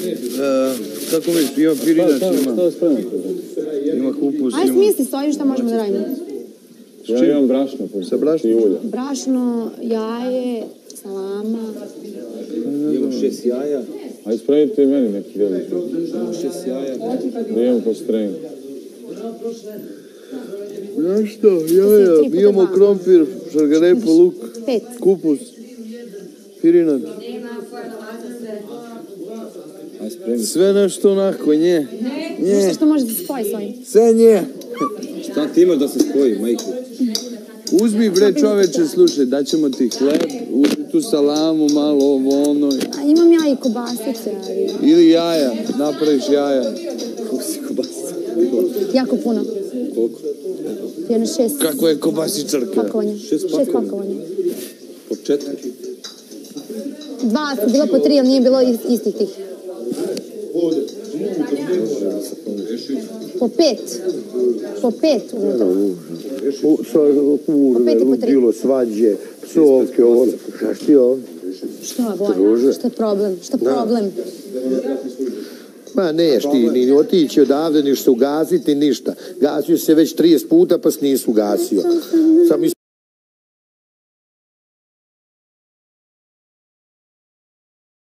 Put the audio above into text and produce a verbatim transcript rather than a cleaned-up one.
Kako misliš, ima pirinac, ima. Ima kupus, ima. Ajde smisli, stoji šta možemo da radimo. Ja imam brašno. Sa brašno? Brašno, jaje, salama. Imamo šest jaja. Ajde spremite i meni neki veliki. Imamo šest jaja. Da imamo po strenu. Znaš što, jaja, mi imamo krompir, šargarepu, luk, kupus, pirinac. Sve nešto onako, nje. Nešto što može da se spoji s ovim. Sve nje. Šta ti imaš da se spoji, majke? Uzmi bre čoveče, slušaj, daćemo ti hleb, uzmi tu salamu, malo ovo ono. A imam ja i kobasice, ali... Ili jaja, napraviš jaja. Kako si kobasica? Jako puno. Koliko? Jedno šest... Kako je kobasičarka? Pakovanja. Šest Šest pakovanja. Po četiri. Dva su bilo po tri, ali nije bilo istih tih. Po pet. Po pet unutra. Kurve, ludilo, svađe, psovke, ovo. Šta ti ovo? Šta, Bojan? Šta je problem? Šta je problem? Ma neš ti ni otići odavde, niš se ugasiti, ništa. Gasio se već trideset puta pa se nisu ugasio. Sam